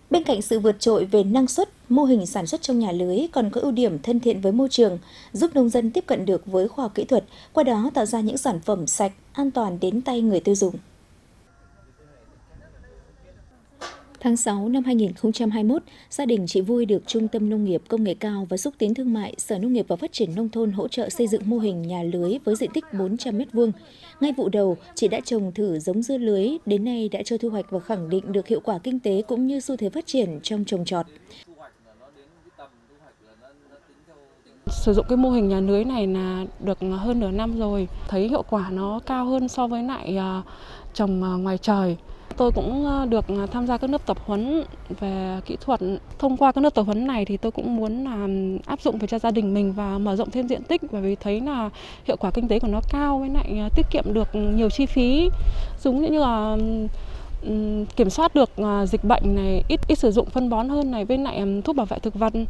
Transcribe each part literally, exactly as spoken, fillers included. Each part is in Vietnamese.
Bên cạnh sự vượt trội về năng suất, mô hình sản xuất trong nhà lưới còn có ưu điểm thân thiện với môi trường, giúp nông dân tiếp cận được với khoa học kỹ thuật, qua đó tạo ra những sản phẩm sạch, an toàn đến tay người tiêu dùng. Tháng sáu năm hai nghìn không trăm hai mươi mốt, gia đình chị Vui được Trung tâm Nông nghiệp Công nghệ cao và Xúc tiến Thương mại, Sở Nông nghiệp và Phát triển Nông thôn hỗ trợ xây dựng mô hình nhà lưới với diện tích bốn trăm mét vuông. Ngay vụ đầu, chị đã trồng thử giống dưa lưới, đến nay đã cho thu hoạch và khẳng định được hiệu quả kinh tế cũng như xu thế phát triển trong trồng trọt. Sử dụng cái mô hình nhà lưới này là được hơn nửa năm rồi, thấy hiệu quả nó cao hơn so với lại trồng ngoài trời. Tôi cũng được tham gia các lớp tập huấn về kỹ thuật. Thông qua các lớp tập huấn này thì tôi cũng muốn là áp dụng về cho gia đình mình và mở rộng thêm diện tích, bởi vì thấy là hiệu quả kinh tế của nó cao, với lại tiết kiệm được nhiều chi phí, giống như là kiểm soát được dịch bệnh này, ít ít sử dụng phân bón hơn này, với lại thuốc bảo vệ thực vật.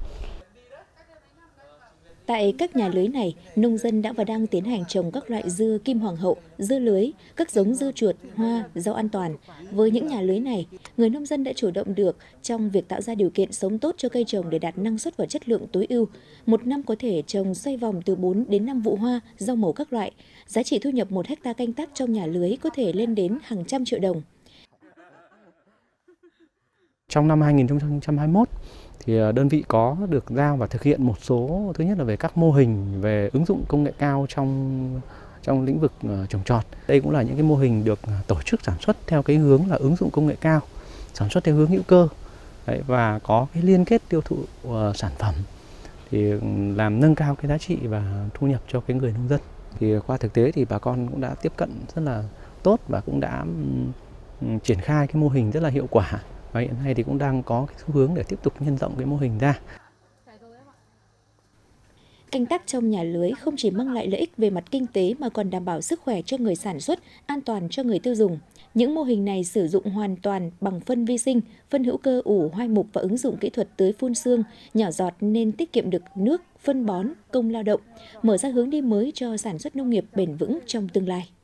Tại các nhà lưới này, nông dân đã và đang tiến hành trồng các loại dưa kim hoàng hậu, dưa lưới, các giống dưa chuột, hoa, rau an toàn. Với những nhà lưới này, người nông dân đã chủ động được trong việc tạo ra điều kiện sống tốt cho cây trồng để đạt năng suất và chất lượng tối ưu. Một năm có thể trồng xoay vòng từ bốn đến năm vụ hoa, rau màu các loại. Giá trị thu nhập một hecta canh tác trong nhà lưới có thể lên đến hàng trăm triệu đồng. Trong năm hai nghìn không trăm hai mươi mốt, thì đơn vị có được giao và thực hiện một số, thứ nhất là về các mô hình về ứng dụng công nghệ cao trong trong lĩnh vực trồng trọt. Đây cũng là những cái mô hình được tổ chức sản xuất theo cái hướng là ứng dụng công nghệ cao, sản xuất theo hướng hữu cơ. Đấy, và có cái liên kết tiêu thụ uh, sản phẩm thì làm nâng cao cái giá trị và thu nhập cho cái người nông dân. Thì qua thực tế thì bà con cũng đã tiếp cận rất là tốt và cũng đã um, triển khai cái mô hình rất là hiệu quả. Và hiện nay thì cũng đang có cái xu hướng để tiếp tục nhân rộng cái mô hình ra. Canh tác trong nhà lưới không chỉ mang lại lợi ích về mặt kinh tế mà còn đảm bảo sức khỏe cho người sản xuất, an toàn cho người tiêu dùng. Những mô hình này sử dụng hoàn toàn bằng phân vi sinh, phân hữu cơ ủ hoai mục và ứng dụng kỹ thuật tưới phun sương, nhỏ giọt nên tiết kiệm được nước, phân bón, công lao động, mở ra hướng đi mới cho sản xuất nông nghiệp bền vững trong tương lai.